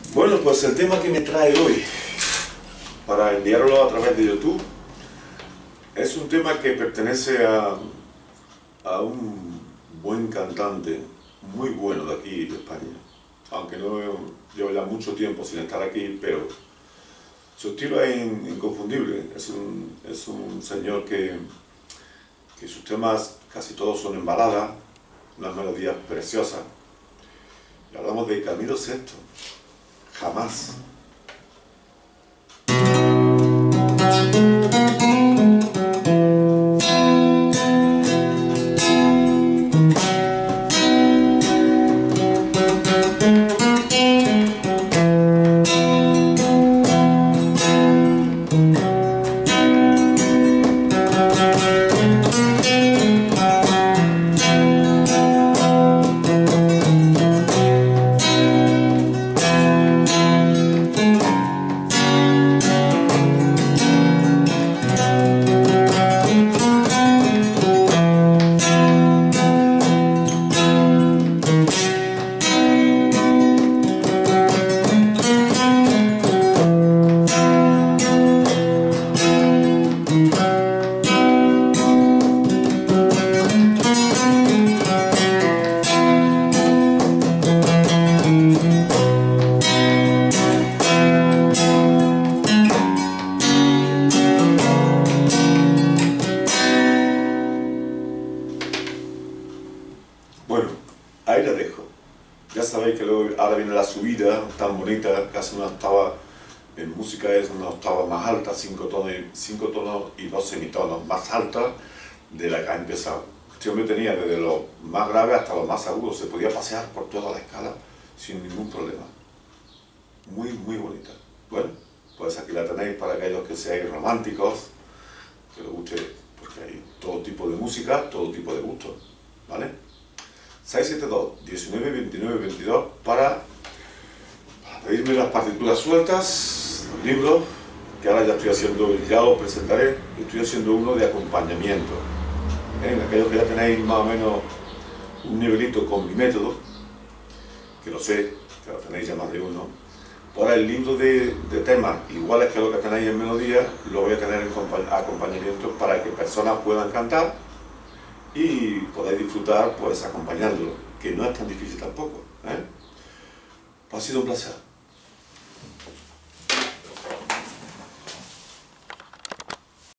Bueno, pues el tema que me trae hoy para enviarlo a través de YouTube es un tema que pertenece a un buen cantante, muy bueno de aquí de España, aunque no llevo ya mucho tiempo sin estar aquí, pero su estilo es inconfundible. Es un señor que sus temas casi todos son en balada, unas melodías preciosas, y hablamos de Camilo Sesto. Jamás. Bueno, ahí la dejo. Ya sabéis que luego, ahora viene la subida tan bonita, casi una octava, en música es una octava más alta, 5 tonos y 2 semitonos más alta de la que ha empezado. Este hombre tenía desde lo más grave hasta lo más agudo, se podía pasear por toda la escala sin ningún problema. Muy, muy bonita. Bueno, pues aquí la tenéis para aquellos que seáis románticos, que les guste, porque hay todo tipo de música, todo tipo de gustos, ¿vale? 672-1929-22 para pedirme las partituras sueltas, los libros, que ahora ya estoy haciendo, ya os presentaré, estoy haciendo uno de acompañamiento. Aquellos que ya tenéis más o menos un nivelito con mi método, que lo sé, que lo tenéis ya más de uno, ahora el libro de temas iguales que lo que tenéis en melodía, lo voy a tener en acompañamiento para que personas puedan cantar y podáis disfrutar pues acompañándolo, que no es tan difícil tampoco, ¿eh? Ha sido un placer.